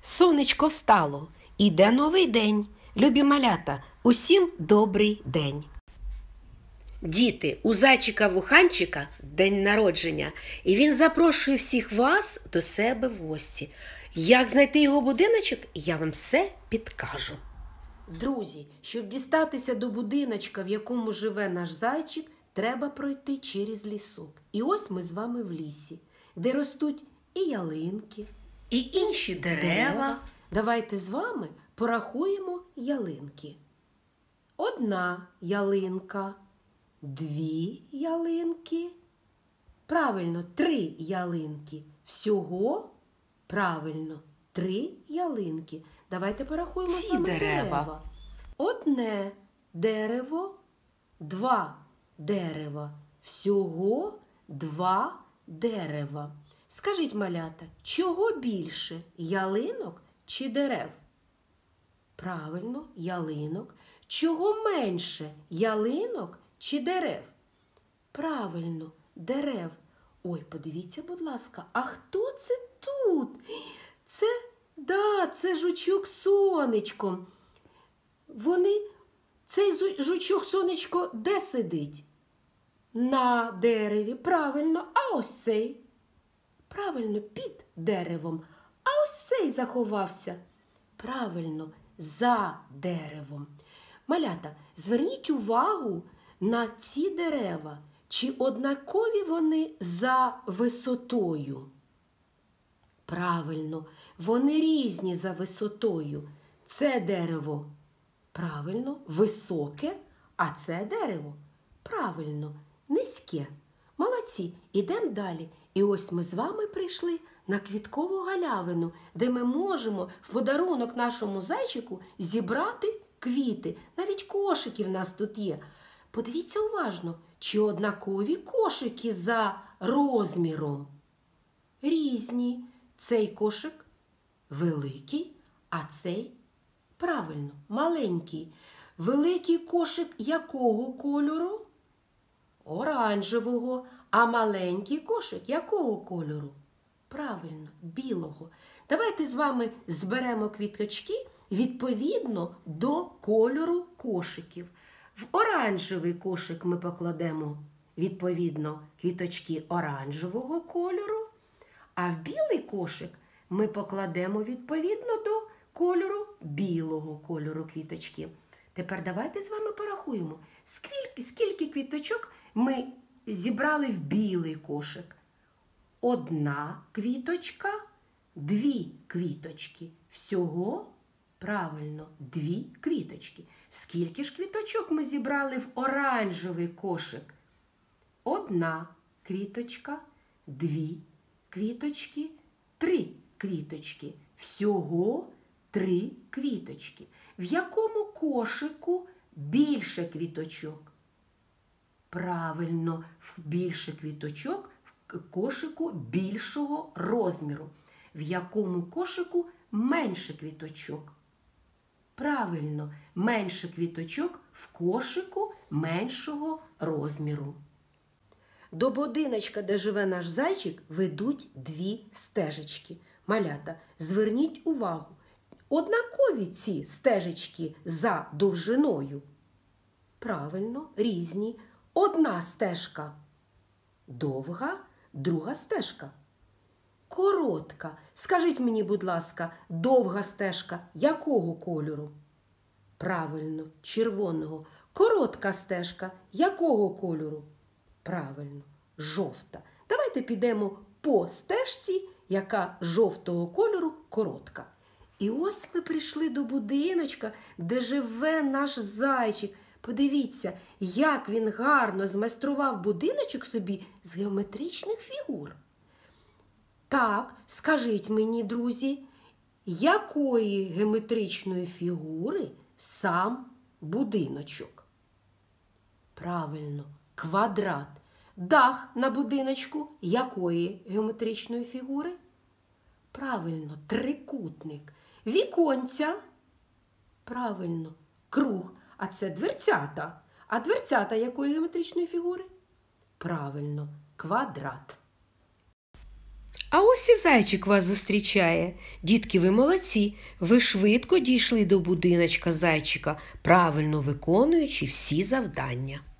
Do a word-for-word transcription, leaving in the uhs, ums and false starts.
Сонечко встало, іде новий день. Любі малята, усім добрий день. Діти, у зайчика-вуханчика день народження, і він запрошує всіх вас до себе в гості. Як знайти його будиночок, я вам все підкажу. Друзі, щоб дістатися до будиночка, в якому живе наш зайчик, треба пройти через лісок. І ось ми з вами в лісі, де ростуть і ялинки, і інші дерева. Давайте з вами порахуємо ялинки. Одна ялинка, дві ялинки, правильно, три ялинки. Всього, правильно, три ялинки. Давайте порахуємо Ці з вами дерева. дерева. Одне дерево, два дерева. Всього два дерева. Скажіть, малята, чого більше, ялинок чи дерев? Правильно, ялинок. Чого менше, ялинок чи дерев? Правильно, дерев. Ой, подивіться, будь ласка, а хто це тут? Це, да, це жучок сонечко. Вони, цей жучок сонечко де сидить? На дереві, правильно, а ось цей? Правильно, під деревом. А ось цей заховався. Правильно, за деревом. Малята, зверніть увагу на ці дерева. Чи однакові вони за висотою? Правильно, вони різні за висотою. Це дерево, правильно, високе, а це дерево, правильно, низьке. Молодці, ідемо далі. І ось ми з вами прийшли на квіткову галявину, де ми можемо в подарунок нашому зайчику зібрати квіти. Навіть кошики в нас тут є. Подивіться уважно, чи однакові кошики за розміром? Різні. Цей кошик великий, а цей, правильно, маленький. Великий кошик якого кольору? Оранжевого. А маленький кошик якого кольору? Правильно, білого. Давайте з вами зберемо квіточки відповідно до кольору кошиків. В оранжевий кошик ми покладемо відповідно квіточки оранжевого кольору, а в білий кошик ми покладемо відповідно до кольору білого кольору квіточки. Тепер давайте з вами порахуємо, скільки, скільки квіточок ми зібрали в білий кошик. Одна квіточка, дві квіточки. Всього, правильно, дві квіточки. Скільки ж квіточок ми зібрали в оранжевий кошик? Одна квіточка, дві квіточки, три квіточки. Всього три квіточки. В якому кошику більше квіточок? Правильно, в більше квіточок в кошику більшого розміру. В якому кошику менше квіточок? Правильно, менше квіточок в кошику меншого розміру. До будиночка, де живе наш зайчик, ведуть дві стежечки. Малята, зверніть увагу, однакові ці стежечки за довжиною? Правильно, різні. Одна стежка довга, друга стежка коротка. Скажіть мені, будь ласка, довга стежка якого кольору? Правильно, червоного. Коротка стежка якого кольору? Правильно, жовта. Давайте підемо по стежці, яка жовтого кольору коротка. І ось ми прийшли до будиночка, де живе наш зайчик. Подивіться, як він гарно змайстрував будиночок собі з геометричних фігур. Так, скажіть мені, друзі, якої геометричної фігури сам будиночок? Правильно, квадрат. Дах на будиночку якої геометричної фігури? Правильно, трикутник. Віконця? Правильно, круг. А це дверцята. А дверцята якої геометричної фігури? Правильно, квадрат. А ось і зайчик вас зустрічає. Дітки, ви молодці, ви швидко дійшли до будиночка зайчика, правильно виконуючи всі завдання.